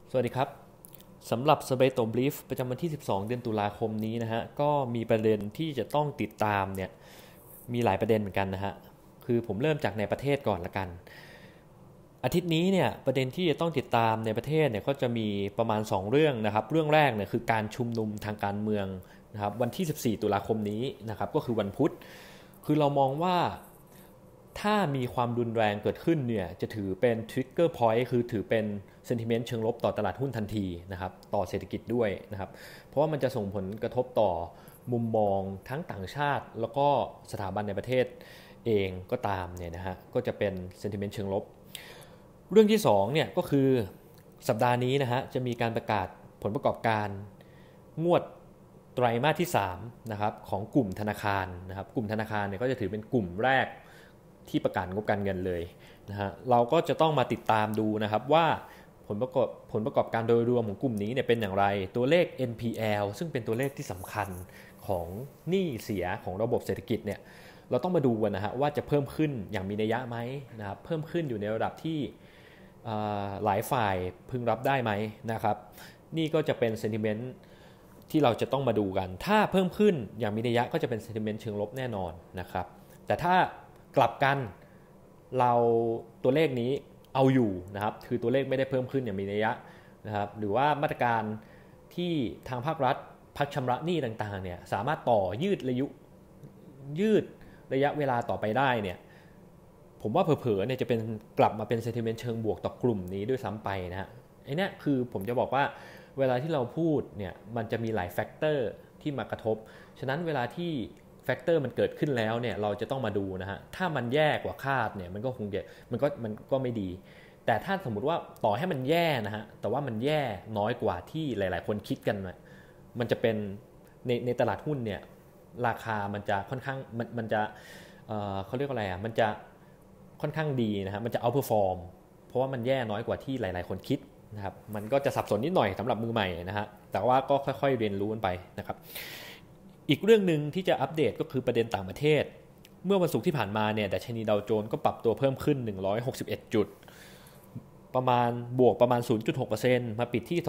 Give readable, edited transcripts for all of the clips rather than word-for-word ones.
สวัสดีครับสำหรับสเปโตบลีฟประจำวันที่12เดือนตุลาคมนี้นะฮะก็มีประเด็นที่จะต้องติดตามเนี่ยมีหลายประเด็นเหมือนกันนะฮะคือผมเริ่มจากในประเทศก่อนละกันอาทิตย์นี้เนี่ยประเด็นที่จะต้องติดตามในประเทศเนี่ยก็จะมีประมาณ2เรื่องนะครับเรื่องแรกเนี่ยคือการชุมนุมทางการเมืองนะครับวันที่14ตุลาคมนี้นะครับก็คือวันพุธคือเรามองว่าถ้ามีความรุนแรงเกิดขึ้นเนี่ยจะถือเป็น trigger point คือถือเป็น sentiment เชิงลบต่อตลาดหุ้นทันทีนะครับต่อเศรษฐกิจด้วยนะครับเพราะว่ามันจะส่งผลกระทบต่อมุมมองทั้งต่างชาติแล้วก็สถาบันในประเทศเองก็ตามเนี่ยนะฮะก็จะเป็น sentiment เชิงลบเรื่องที่2เนี่ยก็คือสัปดาห์นี้นะฮะจะมีการประกาศผลประกอบการงวดไตรมาสที่3นะครับของกลุ่มธนาคารนะครับกลุ่มธนาคารเนี่ยก็จะถือเป็นกลุ่มแรกที่ประกาศงบการเงินเลยนะฮะเราก็จะต้องมาติดตามดูนะครับว่าผลประกอบการโดยรวมของกลุ่มนี้เนี่ยเป็นอย่างไรตัวเลข NPL ซึ่งเป็นตัวเลขที่สำคัญของหนี้เสียของระบบเศรษฐกิจเนี่ยเราต้องมาดูกันนะฮะว่าจะเพิ่มขึ้นอย่างมีนัยยะไหมนะครับเพิ่มขึ้นอยู่ในระดับที่หลายฝ่ายพึงรับได้ไหมนะครับนี่ก็จะเป็น sentiment ที่เราจะต้องมาดูกันถ้าเพิ่มขึ้นอย่างมีนัยยะก็จะเป็น sentiment เชิงลบแน่นอนนะครับแต่ถ้ากลับกันเราตัวเลขนี้เอาอยู่นะครับคือตัวเลขไม่ได้เพิ่มขึ้นอย่างมีนัยยะนะครับหรือว่ามาตรการที่ทางภาครัฐพักชำระหนี้ต่างๆเนี่ยสามารถต่อยืดระยะเวลาต่อไปได้เนี่ยผมว่าเผลอๆเนี่ยจะเป็นกลับมาเป็น sentiment เชิงบวกต่อกลุ่มนี้ด้วยซ้ำไปนะฮะไอ้นี่คือผมจะบอกว่าเวลาที่เราพูดเนี่ยมันจะมีหลายแฟกเตอร์ที่มากระทบฉะนั้นเวลาที่แฟกเตอร์มันเกิดขึ้นแล้วเนี่ยเราจะต้องมาดูนะฮะถ้ามันแย่กว่าคาดเนี่ยมันก็คงจะมันก็ไม่ดีแต่ถ้าสมมุติว่าต่อให้มันแย่นะฮะแต่ว่ามันแย่น้อยกว่าที่หลายๆคนคิดกันนะมันจะเป็นในตลาดหุ้นเนี่ยราคามันจะค่อนข้างมันจะเขาเรียกว่าอะไรอ่ะมันจะค่อนข้างดีนะฮะมันจะเอาเพอร์ฟอร์มเพราะว่ามันแย่น้อยกว่าที่หลายๆคนคิดนะครับมันก็จะสับสนนิดหน่อยสำหรับมือใหม่นะฮะแต่ว่าก็ค่อยๆเรียนรู้กันไปนะครับอีกเรื่องหนึ่งที่จะอัปเดตก็คือประเด็นต่างประเทศเมื่อวันศุกร์ที่ผ่านมาเนี่ยดัชนีดาวโจนส์ก็ปรับตัวเพิ่มขึ้น161จุดประมาณบวกประมาณ 0.6% มาปิดที่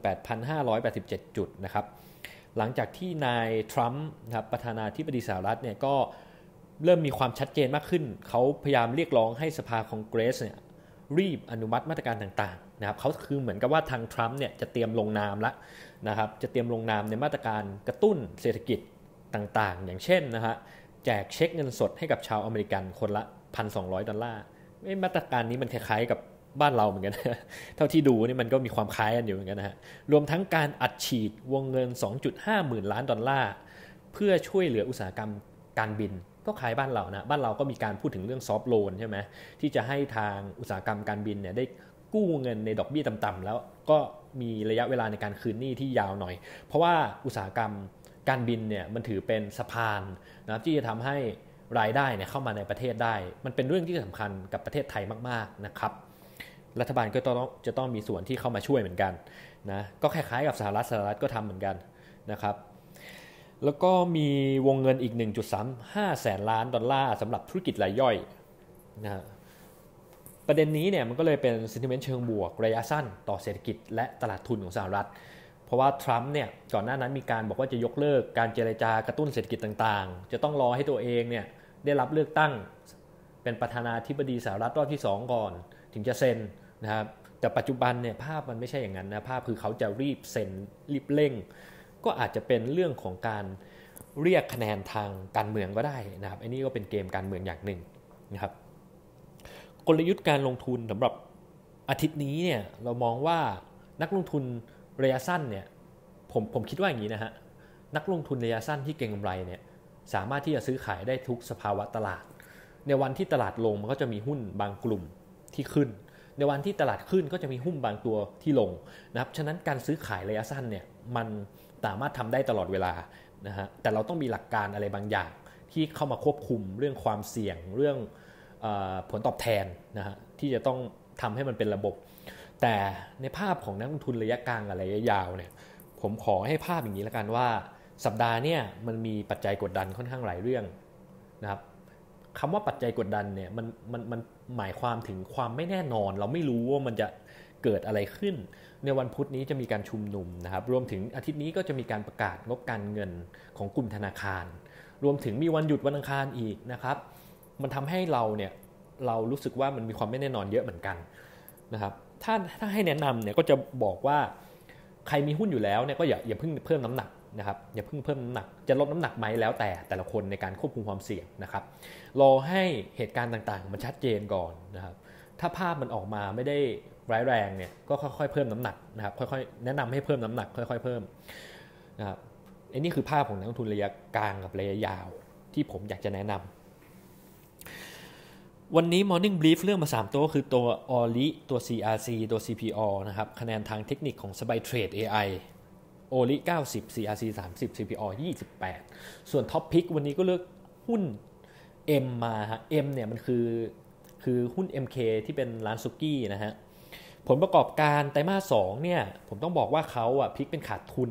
28,587 จุดนะครับหลังจากที่นายทรัมป์นะครับประธานาธิบดีสหรัฐเนี่ยก็เริ่มมีความชัดเจนมากขึ้นเขาพยายามเรียกร้องให้สภาคองเกรสเนี่ยรีบอนุมัติมาตรการต่างๆนะครับเขาคือเหมือนกับว่าทางทรัมป์เนี่ยจะเตรียมลงนามแล้วนะครับจะเตรียมลงนามในมาตรการกระตุ้นเศรษฐกิจต่างๆอย่างเช่นนะฮะแจกเช็คเงินสดให้กับชาวอเมริกันคนละ 1,200 ดอลลาร์มาตรการนี้มันคล้ายๆกับบ้านเราเหมือนกันเท่าที่ดูนี่มันก็มีความคล้ายกันอยู่เหมือนกันนะฮะรวมทั้งการอัดฉีดวงเงิน 2.5 หมื่นล้านดอลลาร์เพื่อช่วยเหลืออุตสาหกรรมการบินก็คล้ายบ้านเรานะบ้านเราก็มีการพูดถึงเรื่องซอฟท์โลนใช่ไหมที่จะให้ทางอุตสาหกรรมการบินเนี่ยได้กู้เงินในดอกเบี้ยต่ำๆแล้วก็มีระยะเวลาในการคืนหนี้ที่ยาวหน่อยเพราะว่าอุตสาหกรรมการบินเนี่ยมันถือเป็นสะพานนะที่จะทำให้รายได้เนี่ยเข้ามาในประเทศได้มันเป็นเรื่องที่สำคัญกับประเทศไทยมากๆนะครับรัฐบาลก็จะต้องมีส่วนที่เข้ามาช่วยเหมือนกันนะก็คล้ายๆกับสหรัฐก็ทำเหมือนกันนะครับแล้วก็มีวงเงินอีก 1.35 แสนล้านดอลลาร์สำหรับธุรกิจรายย่อยนะประเด็นนี้เนี่ยมันก็เลยเป็น sentiment เชิงบวกระยะสั้นต่อเศรษฐกิจและตลาดทุนของสหรัฐเพราะว่าทรัมป์เนี่ยก่อนหน้านั้นมีการบอกว่าจะยกเลิกการเจรจากระตุ้นเศรษฐกิจต่างๆจะต้องรอให้ตัวเองเนี่ยได้รับเลือกตั้งเป็นประธานาธิบดีสหรัฐรอบที่2ก่อนถึงจะเซ็นนะครับแต่ปัจจุบันเนี่ยภาพมันไม่ใช่อย่างนั้นนะภาพคือเขาจะรีบเซ็นรีบเร่งก็อาจจะเป็นเรื่องของการเรียกคะแนนทางการเมืองก็ได้นะครับอันนี้ก็เป็นเกมการเมืองอย่างหนึ่งนะครับกลยุทธ์การลงทุนสำหรับอาทิตย์นี้เนี่ยเรามองว่านักลงทุนระยะสั้นเนี่ยผมคิดว่าอย่างนี้นะฮะนักลงทุนระยะสั้นที่เก็งกำไรเนี่ยสามารถที่จะซื้อขายได้ทุกสภาวะตลาดในวันที่ตลาดลงมันก็จะมีหุ้นบางกลุ่มที่ขึ้นในวันที่ตลาดขึ้นก็จะมีหุ้นบางตัวที่ลงนะครับฉะนั้นการซื้อขายระยะสั้นเนี่ยมันสามารถทำได้ตลอดเวลานะฮะแต่เราต้องมีหลักการอะไรบางอย่างที่เข้ามาควบคุมเรื่องความเสี่ยงเรื่องผลตอบแทนนะฮะที่จะต้องทำให้มันเป็นระบบแต่ในภาพของนักลงทุนระยะกลางกับระยะยาวเนี่ยผมขอให้ภาพอย่างนี้แล้วกันว่าสัปดาห์เนี่ยมันมีปัจจัยกดดันค่อนข้างหลายเรื่องนะครับคำว่าปัจจัยกดดันเนี่ยมันหมายความถึงความไม่แน่นอนเราไม่รู้ว่ามันจะเกิดอะไรขึ้นในวันพุธนี้จะมีการชุมนุมนะครับรวมถึงอาทิตย์นี้ก็จะมีการประกาศงบการเงินของกลุ่มธนาคารรวมถึงมีวันหยุดวันอังคารอีกนะครับมันทำให้เรารู้สึกว่ามันมีความไม่แน่นอนเยอะเหมือนกันนะครับถ้าให้แนะนำเนี่ยก็จะบอกว่าใครมีหุ้นอยู่แล้วเนี่ยก็อย่าเพิ่งเพิ่มน้ำหนักนะครับอย่าเพิ่งเพิ่มน้ำหนักจะลดน้ำหนักไหมแล้วแต่ละคนในการควบคุมความเสี่ยงนะครับรอให้เหตุการณ์ต่างๆมันชัดเจนก่อนนะครับถ้าภาพมันออกมาไม่ได้ร้ายแรงเนี่ยก็ค่อยๆเพิ่มน้ำหนักนะครับค่อยๆแนะนำให้เพิ่มน้ำหนักค่อยๆเพิ่มนะครับอันนี้คือภาพของนักลงทุนระยะกลางกับระยะยาวที่ผมอยากจะแนะนำวันนี้ Morning Brief เรื่องมา3ตัวก็คือตัว ORI ตัว CRC ตัว CPO นะครับคะแนนทางเทคนิคของ SBYTRADE AI ORI 90 CRC 30 CPO 28ส่วน Top Pick วันนี้ก็เลือกหุ้น M มาฮะ M เนี่ยมันคือหุ้น MK ที่เป็นร้านซุกี้นะฮะผลประกอบการไตรมาส2เนี่ยผมต้องบอกว่าเขาพลิกเป็นขาดทุน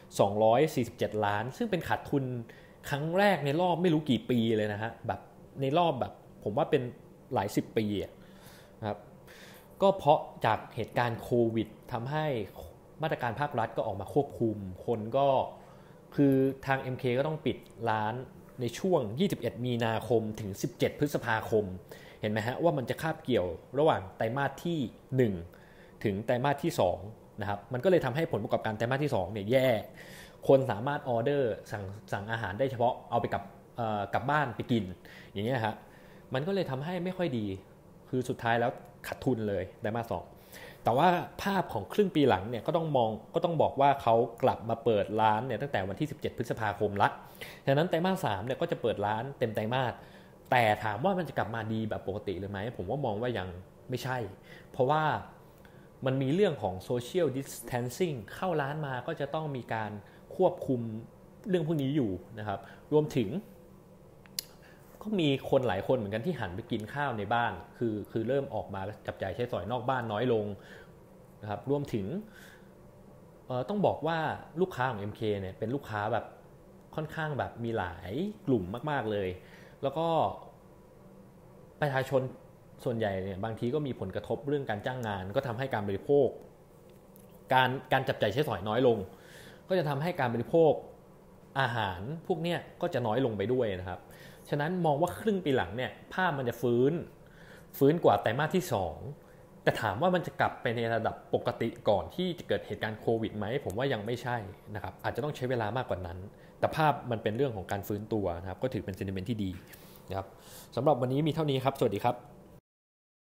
247ล้านซึ่งเป็นขาดทุนครั้งแรกในรอบไม่รู้กี่ปีเลยนะฮะแบบในรอบแบบผมว่าเป็นหลาย10ปีนะครับก็เพราะจากเหตุการณ์โควิดทำให้มาตรการภาครัฐก็ออกมาควบคุมคนก็คือทาง MK ก็ต้องปิดร้านในช่วง21มีนาคมถึง17พฤษภาคมเห็นไหมฮะว่ามันจะคาบเกี่ยวระหว่างไตรมาสที่1ถึงไตรมาสที่2นะครับมันก็เลยทำให้ผลประกอบการไตรมาสที่2เนี่ยแย่คนสามารถออเดอร์สั่งอาหารได้เฉพาะเอาไปกลับบ้านไปกินอย่างเงี้ยฮะมันก็เลยทำให้ไม่ค่อยดีคือสุดท้ายแล้วขาดทุนเลยไตรมาส2แต่ว่าภาพของครึ่งปีหลังเนี่ยก็ต้องบอกว่าเขากลับมาเปิดร้านเนี่ยตั้งแต่วันที่17พฤษภาคมละฉะนั้นไตรมาส3เนี่ยก็จะเปิดร้านเต็มไตรมาสแต่ถามว่ามันจะกลับมาดีแบบปกติเลยไหมผมว่ามองว่ายังไม่ใช่เพราะว่ามันมีเรื่องของ social distancing เข้าร้านมาก็จะต้องมีการควบคุมเรื่องพวกนี้อยู่นะครับรวมถึงก็มีคนหลายคนเหมือนกันที่หันไปกินข้าวในบ้านคือเริ่มออกมาจับจ่ายใช้สอยนอกบ้านน้อยลงนะครับรวมถึงต้องบอกว่าลูกค้าของ MK เนี่ยเป็นลูกค้าแบบค่อนข้างแบบมีหลายกลุ่มมากๆเลยแล้วก็ประชาชนส่วนใหญ่เนี่ยบางทีก็มีผลกระทบเรื่องการจ้างงานก็ทำให้การบริโภคการจับจ่ายใช้สอยน้อยลงก็จะทำให้การบริโภคอาหารพวกนี้ก็จะน้อยลงไปด้วยนะครับฉะนั้นมองว่าครึ่งปีหลังเนี่ยภาพมันจะฟื้นกว่าไตรมาสที่2แต่ถามว่ามันจะกลับไปในระดับปกติก่อนที่จะเกิดเหตุการณ์โควิดไหมผมว่ายังไม่ใช่นะครับอาจจะต้องใช้เวลามากกว่านั้นแต่ภาพมันเป็นเรื่องของการฟื้นตัวนะครับก็ถือเป็นเซนติเมนต์ที่ดีนะครับสำหรับวันนี้มีเท่านี้ครับสวัสดีครับ